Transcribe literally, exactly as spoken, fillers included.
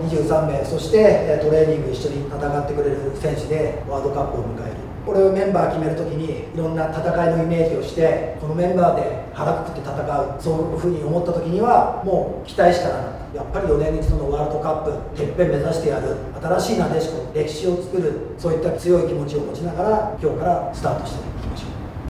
にじゅうさんめい、そしてトレーニング一緒に戦ってくれる選手でワールドカップを迎える。これをメンバー決めるときにいろんな戦いのイメージをして、このメンバーで腹くくって戦う、そういうふうに思ったときにはもう期待しかなかった。やっぱりよねんに一度のワールドカップ、てっぺん目指してやる、新しいなでしこ、歴史を作る、そういった強い気持ちを持ちながら今日からスタートしていきましょう。